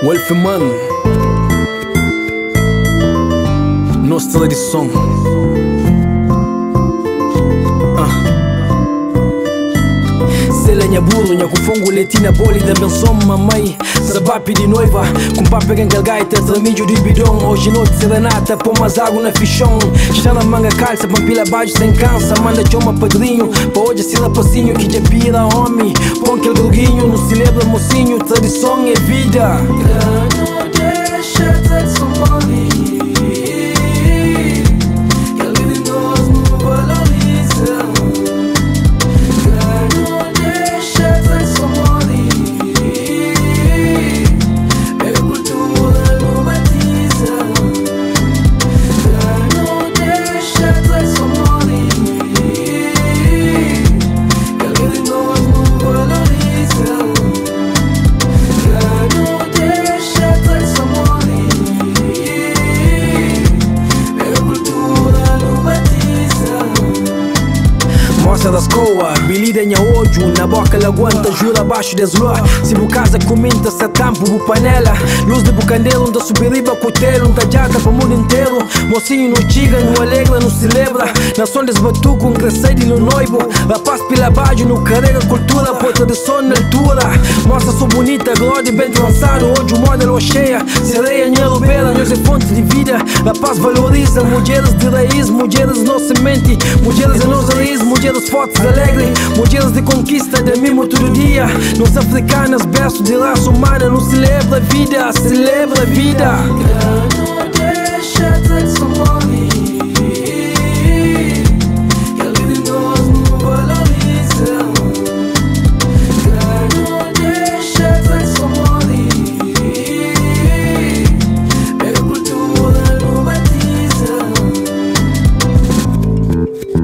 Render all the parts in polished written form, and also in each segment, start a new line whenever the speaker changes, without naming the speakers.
Wolfman, nossa tradição. Selha bolo, nha com fongo letina boli da benção mamãe. Sabapi de noiva, com papo gangalgaita, tramídio de bidão. Hoje noite serenata, pôr mais água na fichão. Está na manga calça, pampila baixo sem cansa. Manda chama padrinho, pra hoje se passinho. Que já pira homem, põe aquele gruguinho. Não se lembra mocinho, tradição é vida.
Não deixa tradição morrer.
Moça das coa, bilida nha ojo. Na boca ela aguenta, jura abaixo das lua. Se bu casa comenta, se tampo bu panela. Luz de bucandelo, onde subiriba cutelo. Onde jata para o mundo inteiro. Mocinho no chiga, no alegra, no celebra. Na som desbatuco, um crescente no noivo. Rapaz pela baixo, no carrega cultura. Por tradição na altura. Moça sou bonita, glória bem lançado. Hoje o modelo cheia, sereia, nha lobeira. Nós é fonte de vida, rapaz valoriza. Mulheres de raiz, mulheres no semente. Mulheres em nossa raiz, mulheres fortes, alegres, mulheres de conquista, de mimo todo dia. Nós africanas, berço de raça humana, não celebra a vida, celebra a vida.
Não deixa a tradição morrer. Que a vida de nós não valoriza. Não deixa a tradição morrer. Pega a cultura, não batiza.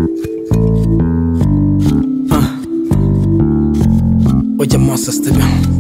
Oye, moça, está bem.